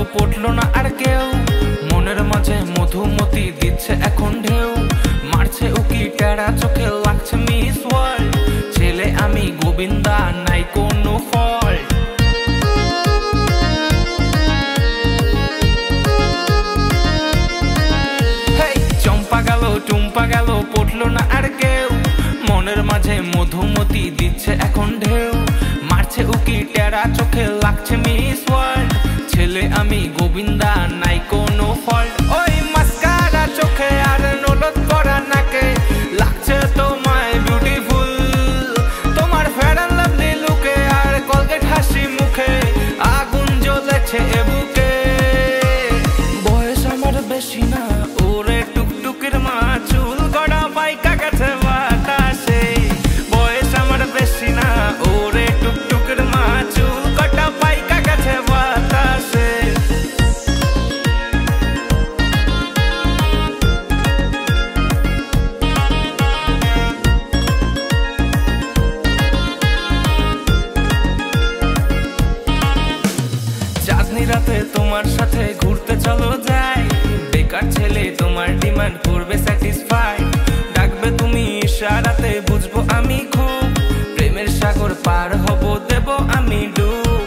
পটলো না আর কেউ, মনের মাঝে মধুমতি দিচ্ছে এখন ঢেউ, মারছে উকি টেরা চোখে লাগছে মিস ওয়ার্ল্ড, ছেলে আমি গোবিন্দা নাই কোনো ফল্ট। চম্পা গেল টুম্পা গেল পটলো না আর কেউ, মনের মাঝে মধুমতি দিচ্ছে এখন ঢেউ, মারছে উকি টেরা চোখে লাগছে মিস ওয়ার্ল্ড, ছেলে আমি গোবিন্দা নাই কোনো ফল্ট। ওই মাস্কারা চোখে আর নলদ করা নাকে লাগছে তোমায় বিউটিফুল, তোমার ফেয়ার অ্যান্ড লাভলি লুকে আর কলগেট হাসি মুখে আগুন জ্বলেছে এ বুকে। বয়স আমার বেশি না ওরে টুকটুকির মা, চুল গড়া বাইকা গেছে বাতাসে। বয়স আমার বেশি না ওরে টুকটুকির মা, চুল গড়া বাইকা গেছে বাতাসে। চাঁদনি রাতে তোমার সাথে ঘুরতে চলো যাই, বেকার ছেলে তোমার ডিমান্ড করবে স্যাটিসফাই, ডাকবে তুমি ইশারাতে বুঝবো আমি খুব, প্রেমের সাগর পার হব দেব আমি ডুব।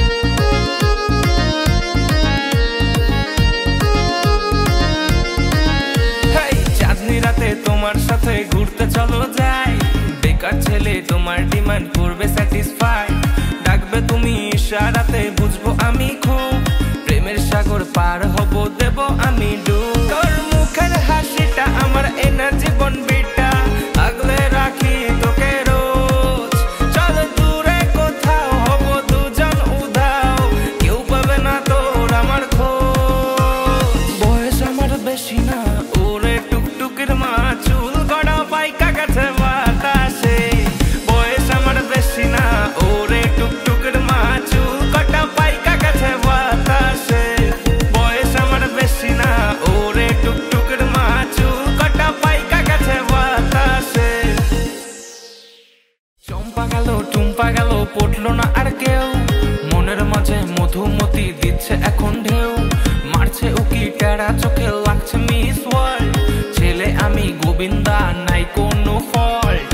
চাঁদনি রাতে তোমার সাথে ঘুরতে চলো যাই, বেকার ছেলে তোমার ডিমান্ড করবে স্যাটিসফাই, ডাকবে তুমি ইশারাতে বুঝবো আমি খুব, প্রেমের সাগর পার হব দেব আমি ডুব। তোর মুখের হাসিটা আমার এনার্জি বনবিটা, আগলে রাখি তোকে রোজ, চল দূরে কোথাও হব দুজন উধাও, কেউ পাবে না তোর আমার খোঁজ। বয়স আমার বেশি না ওরে টুকটুকির মা, চুল গড়া বাইকা গেছে বাতাসে। বয়স আমার বেশি না ওরে টুকটুকির মা, চুল গড়া বাইকা গেছে বাতাসে। বয়স আমার বেশি না ওরে টুকটুকির মা, চুল গড়া বাইকা গেছে বাতাসে। চম্পা গেল টুম্পা গেল পটলো না আর কেউ, মনের মাঝে মধুমতি দিচ্ছে এখন ঢেউ, মারছে উকি টেরা চোখে লাগছে মিস ওয়ার্ল্ড, ছেলে আমি গোবিন্দা নাই কোনো ফল্ট।